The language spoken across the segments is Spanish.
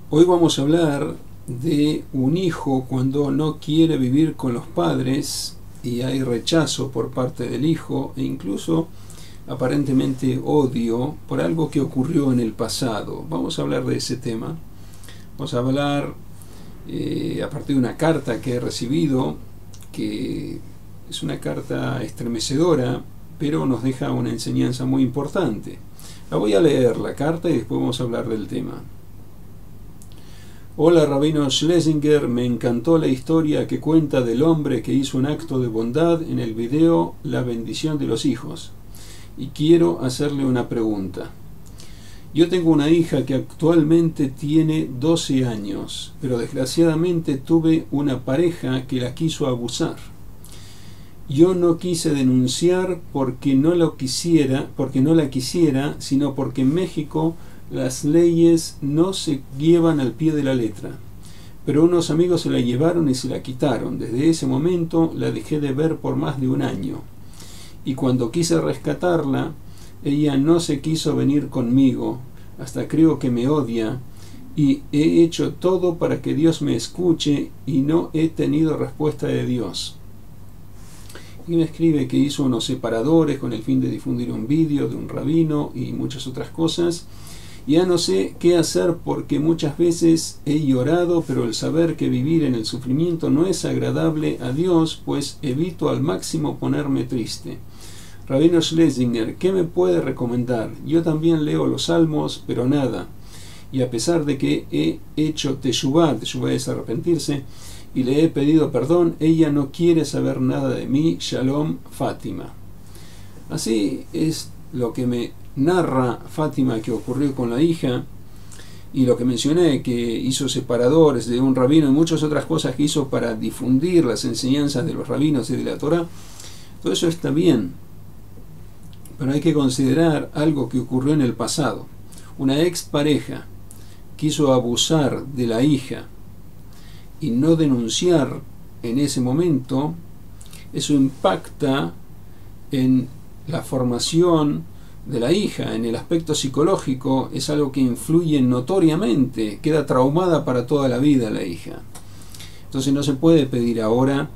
Hoy vamos a hablar de un hijo cuando no quiere vivir con los padres y hay rechazo por parte del hijo e incluso aparentemente odio por algo que ocurrió en el pasado. Vamos a hablar de ese tema. Vamos a hablar a partir de una carta que he recibido, que es una carta estremecedora, pero nos deja una enseñanza muy importante. La voy a leer la carta y después vamos a hablar del tema. Hola Rabino Schlesinger, me encantó la historia que cuenta del hombre que hizo un acto de bondad en el video La bendición de los hijos. Y quiero hacerle una pregunta. Yo tengo una hija que actualmente tiene 12 años, pero desgraciadamente tuve una pareja que la quiso abusar. Yo no quise denunciar porque no la quisiera, sino porque en México las leyes no se llevan al pie de la letra. Pero unos amigos se la llevaron y se la quitaron. Desde ese momento la dejé de ver por más de un año. Y cuando quise rescatarla, ella no se quiso venir conmigo. Hasta creo que me odia. Y he hecho todo para que Dios me escuche y no he tenido respuesta de Dios. Y me escribe que hizo unos separadores con el fin de difundir un vídeo de un rabino y muchas otras cosas. Ya no sé qué hacer porque muchas veces he llorado, pero el saber que vivir en el sufrimiento no es agradable a Dios, pues evito al máximo ponerme triste. Rabino Schlesinger, ¿qué me puede recomendar? Yo también leo los salmos, pero nada. Y a pesar de que he hecho teshuvá es arrepentirse, y le he pedido perdón, ella no quiere saber nada de mí. Shalom, Fátima. Así es lo que me narra Fátima que ocurrió con la hija, y lo que mencioné, que hizo separadores de un rabino y muchas otras cosas que hizo para difundir las enseñanzas de los rabinos y de la Torá. Todo eso está bien, pero hay que considerar algo que ocurrió en el pasado. Una expareja quiso abusar de la hija y no denunciar en ese momento. Eso impacta en la formación de la hija, en el aspecto psicológico. Es algo que influye notoriamente, queda traumada para toda la vida la hija. Entonces no se puede pedir ahora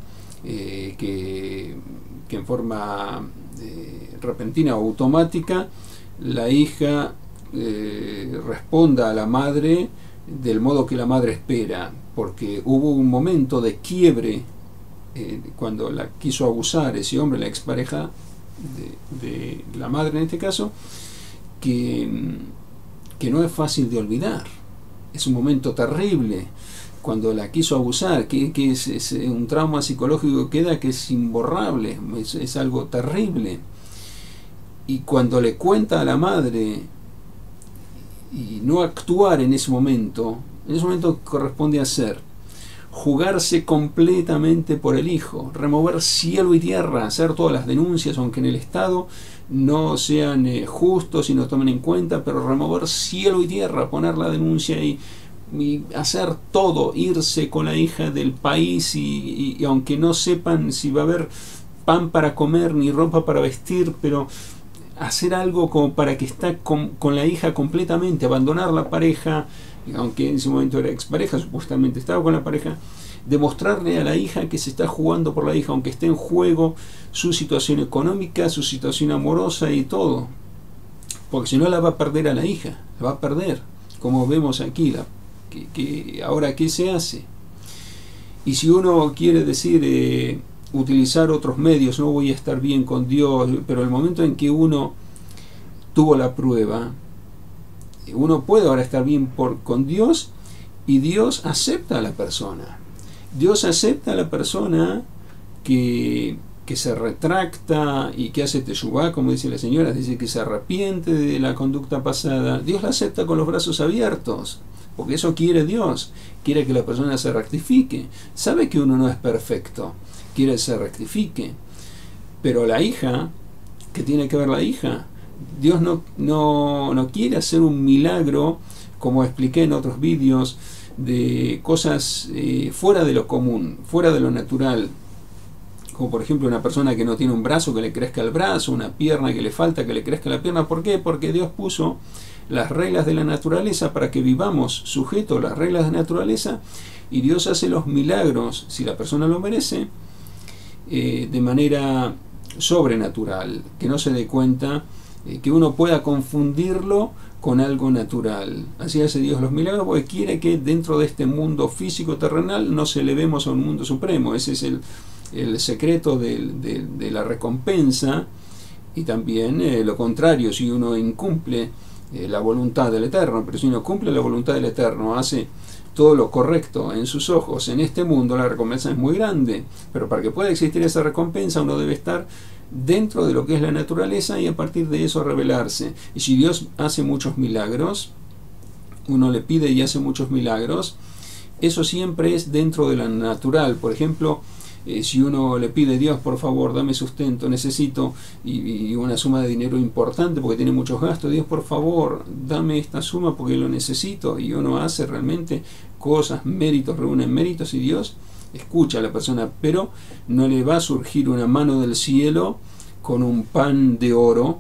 que en forma repentina o automática la hija responda a la madre del modo que la madre espera, porque hubo un momento de quiebre cuando la quiso abusar ese hombre, la expareja de la madre en este caso, que no es fácil de olvidar. Es un momento terrible cuando la quiso abusar, que es un trauma psicológico que queda, que es imborrable, es algo terrible. Y cuando le cuenta a la madre y no actuar en ese momento corresponde hacer jugarse completamente por el hijo, remover cielo y tierra, hacer todas las denuncias, aunque en el Estado no sean justos y no tomen en cuenta, pero remover cielo y tierra, poner la denuncia y hacer todo, irse con la hija del país y aunque no sepan si va a haber pan para comer ni ropa para vestir, pero hacer algo como para que está con la hija completamente, abandonar la pareja, aunque en ese momento era expareja, supuestamente estaba con la pareja, demostrarle a la hija que se está jugando por la hija, aunque esté en juego su situación económica, su situación amorosa y todo, porque si no la va a perder a la hija, la va a perder, como vemos aquí. Ahora, ¿qué se hace? Y si uno quiere decir utilizar otros medios, no voy a estar bien con Dios, pero el momento en que uno tuvo la prueba, uno puede ahora estar bien con Dios, y Dios acepta a la persona. Dios acepta a la persona que se retracta y que hace teshuvá, como dice la señora, dice que se arrepiente de la conducta pasada. Dios la acepta con los brazos abiertos, porque eso quiere Dios. Quiere que la persona se rectifique. Sabe que uno no es perfecto, quiere que se rectifique. Pero la hija, ¿qué tiene que ver la hija? Dios no quiere hacer un milagro, como expliqué en otros vídeos, de cosas fuera de lo común, fuera de lo natural, como por ejemplo una persona que no tiene un brazo, que le crezca el brazo, una pierna que le falta, que le crezca la pierna. ¿Por qué? Porque Dios puso las reglas de la naturaleza para que vivamos sujetos a las reglas de la naturaleza, y Dios hace los milagros, si la persona lo merece, de manera sobrenatural, que no se dé cuenta, que uno pueda confundirlo con algo natural. Así hace Dios los milagros porque quiere que dentro de este mundo físico terrenal nos elevemos a un mundo supremo. Ese es el secreto de la recompensa, y también lo contrario, si uno incumple la voluntad del Eterno, pero si uno cumple la voluntad del Eterno, hace todo lo correcto en sus ojos en este mundo, la recompensa es muy grande. Pero para que pueda existir esa recompensa, uno debe estar dentro de lo que es la naturaleza y a partir de eso revelarse. Y si Dios hace muchos milagros, uno le pide y hace muchos milagros, eso siempre es dentro de la natural. Por ejemplo, si uno le pide: Dios, por favor, dame sustento, necesito, y una suma de dinero importante porque tiene muchos gastos, Dios, por favor, dame esta suma porque lo necesito, y uno hace realmente cosas, méritos, reúnen méritos, y Dios escucha a la persona, pero no le va a surgir una mano del cielo con un pan de oro,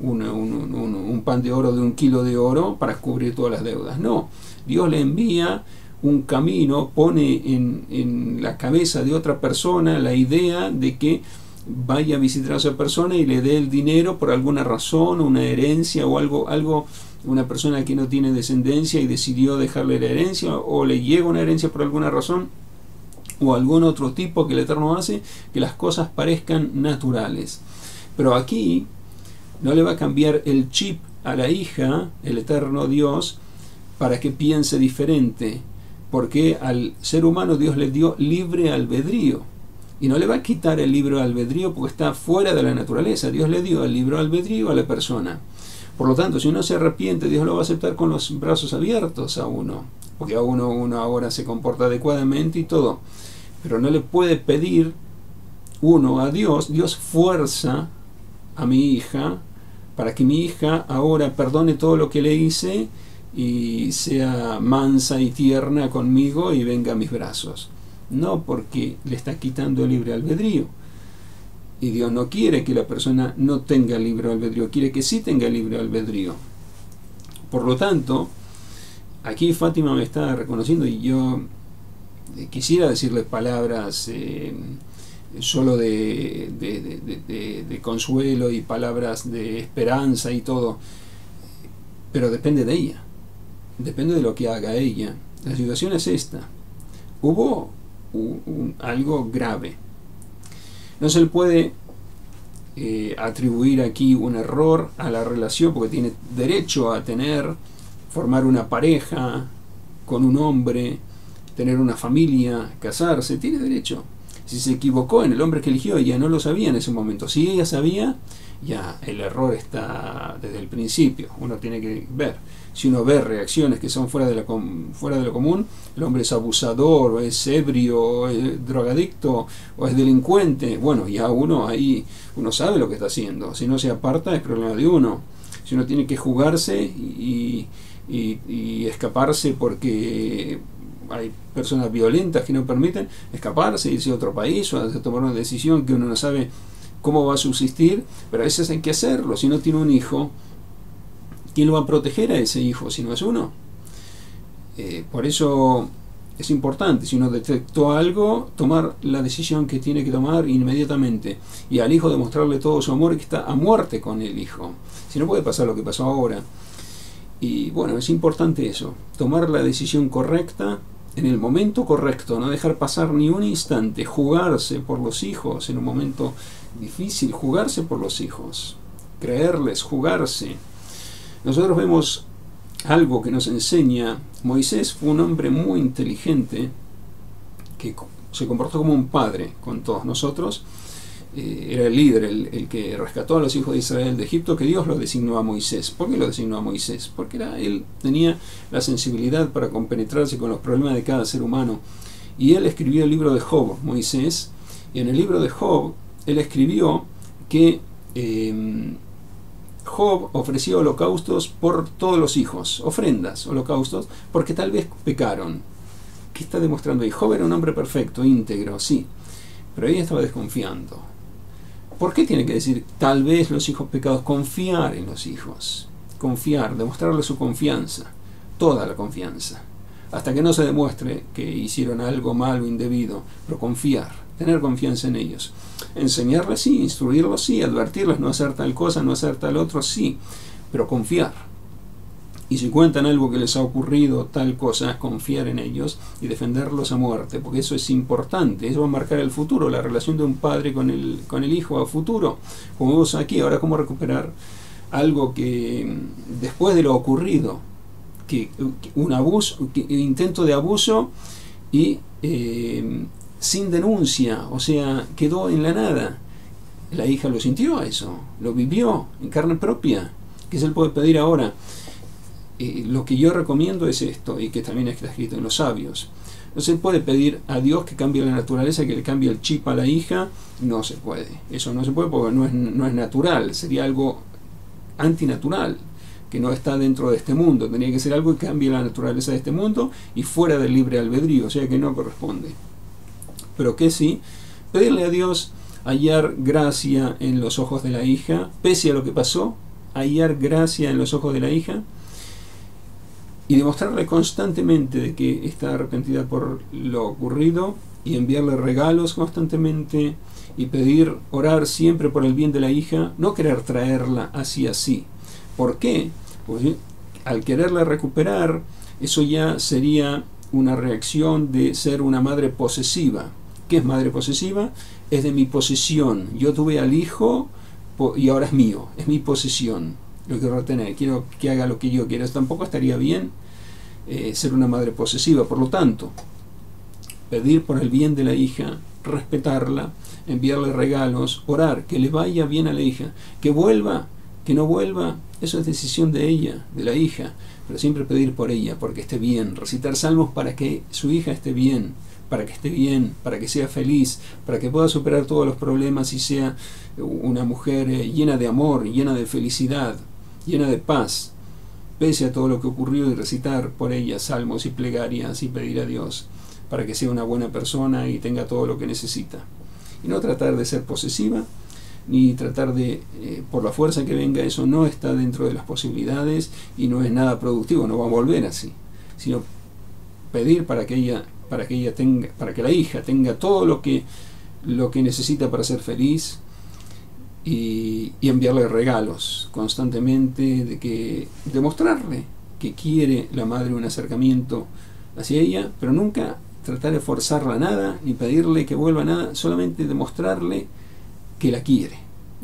un pan de oro de 1 kilo de oro para cubrir todas las deudas. No, Dios le envía un camino, pone en la cabeza de otra persona la idea de que vaya a visitar a esa persona y le dé el dinero por alguna razón, una herencia o algo, una persona que no tiene descendencia y decidió dejarle la herencia, o le llega una herencia por alguna razón, o algún otro tipo que el Eterno hace que las cosas parezcan naturales. Pero aquí no le va a cambiar el chip a la hija, el Eterno Dios, para que piense diferente, porque al ser humano Dios le dio libre albedrío, y no le va a quitar el libre albedrío porque está fuera de la naturaleza. Dios le dio el libre albedrío a la persona. Por lo tanto, si uno se arrepiente, Dios lo va a aceptar con los brazos abiertos a uno, porque a uno ahora se comporta adecuadamente y todo, pero no le puede pedir uno a Dios. Dios fuerza a mi hija para que mi hija ahora perdone todo lo que le hice y sea mansa y tierna conmigo y venga a mis brazos. No, porque le está quitando el libre albedrío. Y Dios no quiere que la persona no tenga libre albedrío, quiere que sí tenga libre albedrío. Por lo tanto, aquí Fátima me está reconociendo, y yo quisiera decirle palabras solo de consuelo y palabras de esperanza y todo, pero depende de ella, depende de lo que haga ella. La situación es esta: hubo algo grave. No se le puede atribuir aquí un error a la relación, porque tiene derecho a formar una pareja con un hombre, tener una familia, casarse, tiene derecho. Si se equivocó en el hombre que eligió, ella no lo sabía en ese momento. Si ella sabía, ya el error está desde el principio. Uno tiene que ver. Si uno ve reacciones que son fuera de lo común, el hombre es abusador, o es ebrio, o es drogadicto, o es delincuente, bueno, ya uno sabe lo que está haciendo. Si no se aparta, es problema de uno. Si uno tiene que jugarse y escaparse porque hay personas violentas que no permiten, escaparse, irse a otro país o tomar una decisión que uno no sabe cómo va a subsistir, pero a veces hay que hacerlo. Si no tiene un hijo, ¿quién lo va a proteger a ese hijo si no es uno? Por eso es importante, si uno detectó algo, tomar la decisión que tiene que tomar inmediatamente, y al hijo demostrarle todo su amor, que está a muerte con el hijo. Si no, puede pasar lo que pasó ahora. Y bueno, es importante eso, tomar la decisión correcta en el momento correcto, no dejar pasar ni un instante, jugarse por los hijos en un momento difícil, jugarse por los hijos, creerles, jugarse. Nosotros vemos algo que nos enseña. Moisés fue un hombre muy inteligente que se comportó como un padre con todos nosotros. Era el líder, el que rescató a los hijos de Israel de Egipto, que Dios lo designó a Moisés. ¿Por qué lo designó a Moisés? Porque él tenía la sensibilidad para compenetrarse con los problemas de cada ser humano. Y él escribió el libro de Job, Moisés, y en el libro de Job él escribió que Job ofreció holocaustos por todos los hijos, ofrendas, holocaustos, porque tal vez pecaron. ¿Qué está demostrando ahí? Job era un hombre perfecto, íntegro, sí, pero ella estaba desconfiando. ¿Por qué tiene que decir tal vez los hijos pecados? Confiar en los hijos. confiar, demostrarle su confianza, toda la confianza, hasta que no se demuestre que hicieron algo malo, indebido, pero confiar, tener confianza en ellos. Enseñarles sí, instruirlos sí, advertirles, no hacer tal cosa, no hacer tal otro, sí, pero confiar. Y si cuentan algo que les ha ocurrido, tal cosa, confiar en ellos y defenderlos a muerte, porque eso es importante, eso va a marcar el futuro, la relación de un padre con el hijo a futuro. Como vemos aquí, ahora cómo recuperar algo que después de lo ocurrido, que un abuso, intento de abuso y sin denuncia, o sea, quedó en la nada. La hija lo sintió eso, lo vivió en carne propia. ¿Qué se le puede pedir ahora? Lo que yo recomiendo es esto, y que también está escrito en los sabios. No se puede pedir a Dios que cambie la naturaleza, que le cambie el chip a la hija. No se puede. Eso no se puede porque no es natural. Sería algo antinatural, que no está dentro de este mundo. Tendría que ser algo que cambie la naturaleza de este mundo y fuera del libre albedrío, o sea que no corresponde. Pero que sí, pedirle a Dios hallar gracia en los ojos de la hija, pese a lo que pasó, hallar gracia en los ojos de la hija, y demostrarle constantemente de que está arrepentida por lo ocurrido, y enviarle regalos constantemente, y pedir, orar siempre por el bien de la hija, no querer traerla así. ¿Por qué? Pues al quererla recuperar, eso ya sería una reacción de ser una madre posesiva. ¿Qué es madre posesiva? Es de mi posesión. Yo tuve al hijo y ahora es mío, es mi posesión. Lo quiero retener, quiero que haga lo que yo quiero. Tampoco estaría bien ser una madre posesiva. Por lo tanto, pedir por el bien de la hija, respetarla, enviarle regalos, orar, que le vaya bien a la hija, que vuelva, que no vuelva, eso es decisión de ella, de la hija, pero siempre pedir por ella, porque esté bien, recitar salmos para que su hija esté bien, para que esté bien, para que sea feliz, para que pueda superar todos los problemas y sea una mujer llena de amor, llena de felicidad, llena de paz, pese a todo lo que ocurrió, y recitar por ella salmos y plegarias y pedir a Dios para que sea una buena persona y tenga todo lo que necesita. Y no tratar de ser posesiva, ni tratar de, por la fuerza que venga, eso no está dentro de las posibilidades y no es nada productivo, no va a volver así, sino pedir para que la hija tenga todo lo que necesita para ser feliz, y enviarle regalos constantemente, demostrarle que quiere la madre un acercamiento hacia ella, pero nunca tratar de forzarla a nada, ni pedirle que vuelva a nada, solamente demostrarle que la quiere,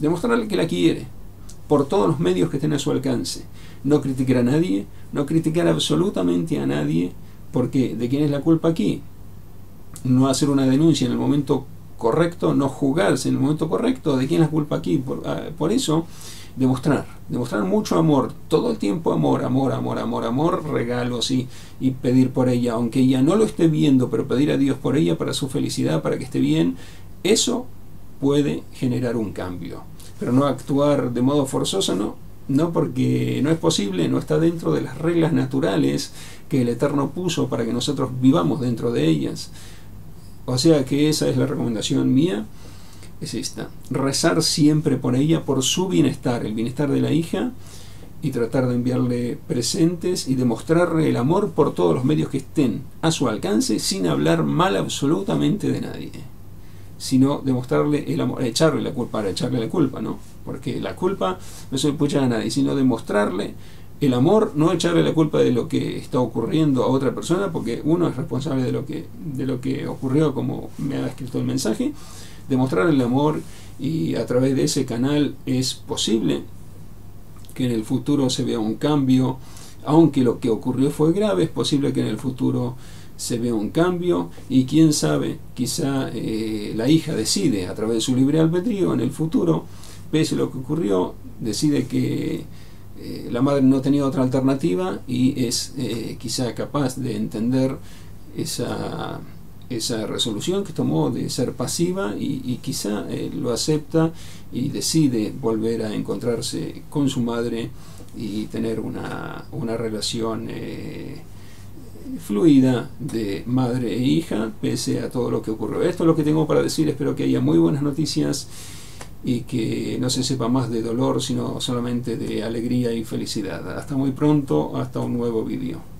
por todos los medios que estén a su alcance. No criticar a nadie, no criticar absolutamente a nadie, porque ¿de quién es la culpa aquí? No hacer una denuncia en el momento correcto, no juzgarse en el momento correcto, ¿de quién es la culpa aquí? Por eso, demostrar mucho amor, todo el tiempo amor, regalos y pedir por ella, aunque ella no lo esté viendo, pero pedir a Dios por ella, para su felicidad, para que esté bien. Eso puede generar un cambio, pero no actuar de modo forzoso, no, porque no es posible, no está dentro de las reglas naturales que el Eterno puso para que nosotros vivamos dentro de ellas. O sea que esa es la recomendación mía, es esta: rezar siempre por ella, por su bienestar, el bienestar de la hija, y tratar de enviarle presentes y demostrarle el amor por todos los medios que estén a su alcance, sin hablar mal absolutamente de nadie, sino demostrarle el amor, echarle la culpa, ¿no? Porque la culpa no se le puede echar a nadie, sino demostrarle el amor, no echarle la culpa de lo que está ocurriendo a otra persona, porque uno es responsable de lo que ocurrió, como me ha escrito el mensaje. Demostrar el amor, y a través de ese canal es posible que en el futuro se vea un cambio. Aunque lo que ocurrió fue grave, es posible que en el futuro se vea un cambio, y quién sabe, quizá la hija decide a través de su libre albedrío en el futuro, pese a lo que ocurrió, decide que la madre no tenía otra alternativa, y es quizá capaz de entender esa resolución que tomó de ser pasiva, y quizá lo acepta y decide volver a encontrarse con su madre y tener una relación fluida de madre e hija, pese a todo lo que ocurrió. Esto es lo que tengo para decir. Espero que haya muy buenas noticias y que no se sepa más de dolor, sino solamente de alegría y felicidad. Hasta muy pronto, hasta un nuevo vídeo.